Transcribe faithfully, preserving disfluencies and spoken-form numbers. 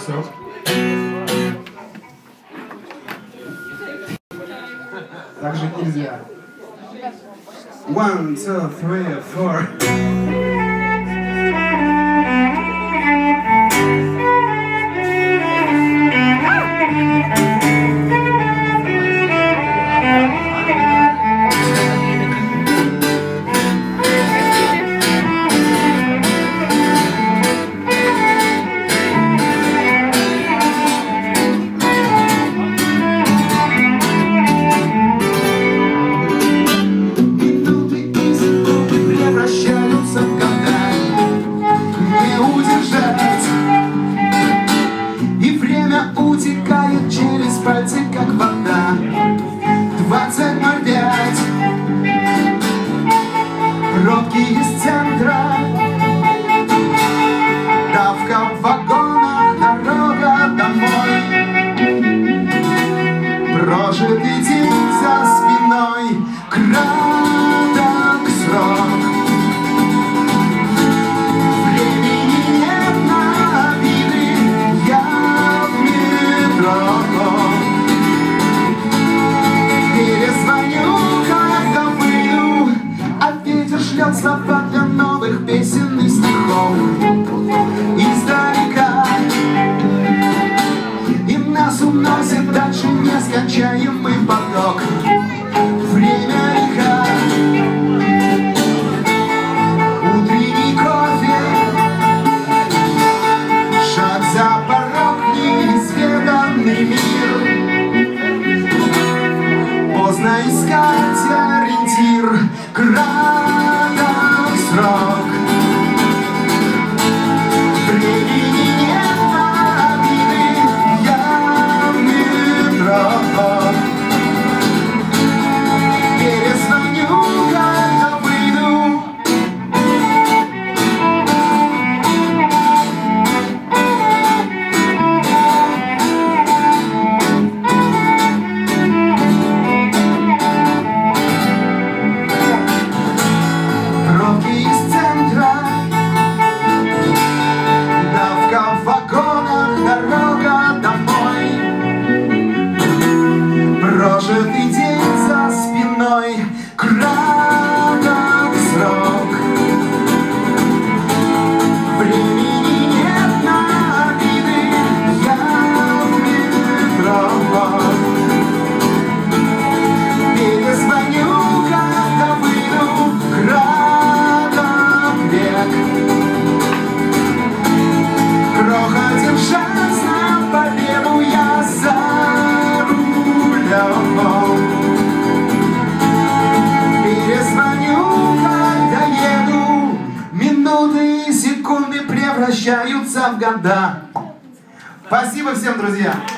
Срок. Также нельзя. One, two, three, four. Утекает через пальцы, как вода. Двадцать ноль пять. Пробки из центра. Давка в вагонах, дорога домой. Прожитый день за спиной. Краток срок. Слова для новых песен и стихов издалека, и нас уносит дальше нескончаемый поток. Время река, утренний кофе, шаг за порог, неизведанный мир. Поздно искать ориентир. Краток срок. Времени нет на обиды, я в метро. Перезвоню, когда выйду. Из центра, давка в вагонах, дорога домой. Прожитый день за спиной. Краток срок. Времени нет на обиды, я в метро. Перезвоню, когда выйду. Крохотен шанс на победу, я за рулем. Перезвоню, когда еду. Минуты и секунды превращаются в года. Спасибо всем, друзья!